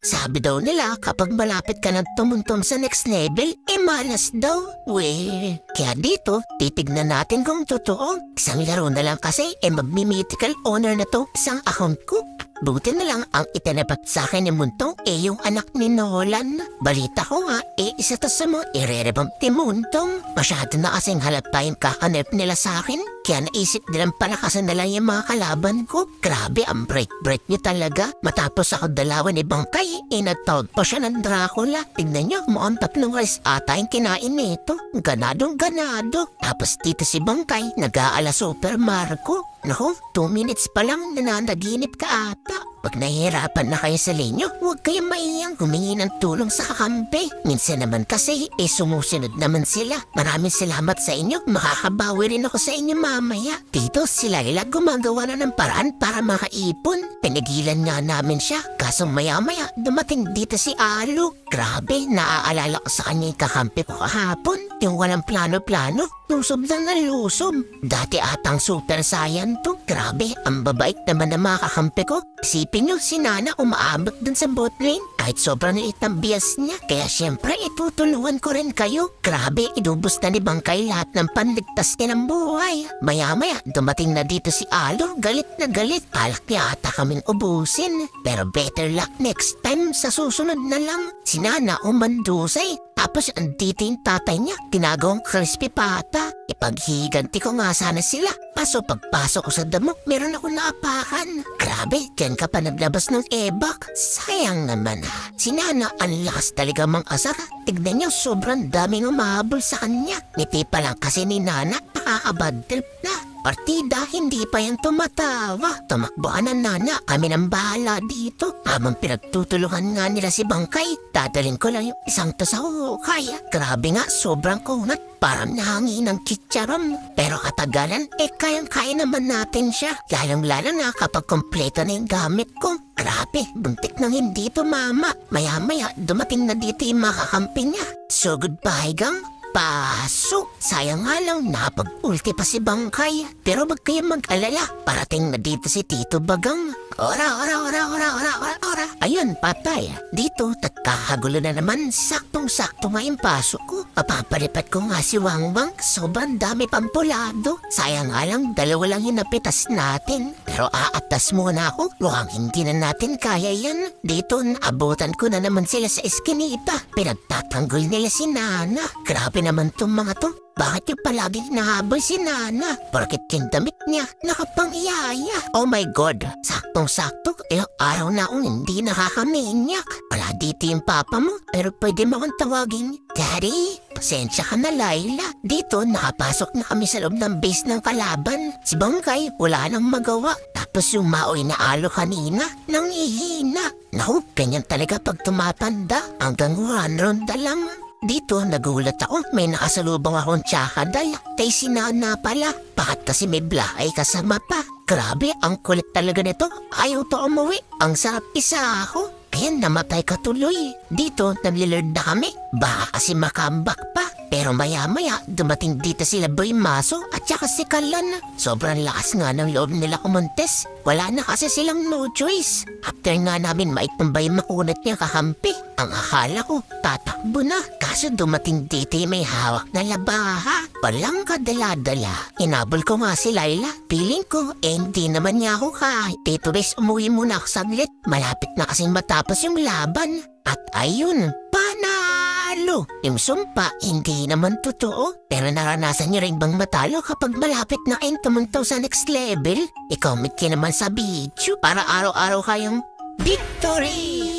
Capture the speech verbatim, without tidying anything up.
Sabi daw nila kapag malapit ka na tumuntom sa next level, eh malas daw. We, kaya dito, titignan natin kung totoo. Isang laro na lang kasi, eh magmi-mythical honor na to isang account ko. Buti na lang ang itinapat sa akin ni Muntong eh yung anak ni Nolan. Balita ko nga eh isa to sa mga irerevamp ni Muntong. Masyado na kasing halata yung kakanep nila sa akin. Kaya naisip nilang palakasan na lang yung mga kalaban ko. Grabe ang break-break niya talaga. Matapos ako dalawan ni Bangkay, inatawag pa siya ng Dracula. Tignan niyo, mukhang tatlong rice ata yung kinain nito. Ganadong ganado. Tapos dito si Bangkay, nag-aala Super Marco. Naku, two minutes pa lang nananaginip ka ata. Pag nahihirapan na kayo sa linyo, huwag kayong maiyang humingi ng tulong sa kakampi. Minsan naman kasi, eh sumusunod naman sila. Maraming salamat sa inyo, makakabawi rin ako sa inyo mamaya. Dito si Layla gumagawa na ng paraan para makaipon. Pinigilan nga namin siya, kaso maya-maya dumating dito si Alo. Grabe, naaalala ko sa kanya yung kakampi ko kahapon. Yung walang plano-plano, lusob lang na lusob. Dati atang super saiyan to. Grabe, ang babait naman na mga kakampi ko. Isipin nyo, si Nana umaabot dun sa bot lane. Kahit sobrang liit ang bias niya. Kaya syempre, itutulungan ko rin kayo. Grabe, inubos na ni Bangkay lahat ng panligtas niya ng buhay. Maya-maya, dumating na dito si Alo. Galit na galit. Alak niya ata kaming ubusin. Pero better luck next time, sa susunod na lang. Si Nana umandusay. Tapos andito yung tatay niya, ginagawang crispy pata. Ipaghiganti ko nga sana sila. Paso pagpasok ko sa damok, meron ako naapakan. Grabe, dyan ka pa naglabas ng ebak. Sayang naman ha. Si Nana, ang lakas talaga mang asar. Tignan niyo, sobrang daming umahabol sa kanya. Ngiti pa lang kasi ni Nana, nakakabad trip na. Partida, hindi pa yan tumatawa. Tumakboan ng Nana, kami nang bahala dito. Habang pinagtutulungan nga nila si Bangkay, dadalhin ko lang yung isang to sa hukay. Grabe nga, sobrang kunat. Parang nahangin ng chicharon. Pero katagalan, eh kayang-kaya naman natin siya. Lalong-lalo na kapag kompleto na yung gamit ko. Grabe, buntik nang hindi to mama. Maya-maya, dumating na dito yung makakampi niya. So goodbye gang. Pasok! Sayang nga lang, napag-ulti pa si Bangkay. Pero wag kayong mag-alala, parating na dito si Tito Bagang. Ora, ora, ora, ora, ora, ora, ora. Ayun, patay. Dito, tagkakagulo na naman. Saktong-sakto nga yung pasok ko. Papapalipat ko nga si Wangwang. Sobrang dami pampulado. Sayang nga lang, dalawa lang yung napitas natin. Pero aatas muna ako. Mukhang hindi na natin kaya yan. Dito, naabutan ko na naman sila sa eskinita. Pinagtatanggol nila si Nana. Grabe naman tong mga to. Bakit yung palaging nahabol si Nana? Bakit yung damit niya nakapang-iyaya? Oh my God! Saktong-sakto, ilang araw na akong hindi nakakaminyak. Wala dito yung papa mo, pero pwede mo akong tawagin. Daddy, pasensya ka na Layla. Dito, nakapasok na kami sa loob ng base ng kalaban. Si Bangkay, wala nang magawa. Tapos yung maoy na Alo kanina, nangihina. Naku, ganyan talaga pag tumatanda. Hanggang one ronda lang. Dito, nagulat ako. May nakasalubong akong tsakaday. Kay si Nana pala. Bakit kasi may blahay kasama pa? Grabe, ang kulit talaga nito. Ayaw to umuwi. Ang sarap isa ako. Kaya namatay ka tuloy. Dito, naglilord na kami. Baka kasi makambak pa. Pero maya-maya, dumating dito sila Boy Maso at saka si Kalan. Sobrang lakas nga ng loob nila kumontes. Wala na kasi silang no choice. After nga namin maitumbay makunat niya kahampi, ang akala ko, tatakbo na. Kaso dumating dito may hawak na labaha. Walang kadala-dala. Inabol ko nga si Layla. Feeling ko, eh hindi naman niya ako kahit. Tito Bes, umuwi muna ako saglit. Malapit na kasing matapos yung laban. At ayun, panalo! Yung sumpa, hindi naman totoo. Pero naranasan niyo rin bang matalo kapag malapit na kayong tumuntaw sa next level? I-comment kayo naman sa video para araw-araw kayong victory!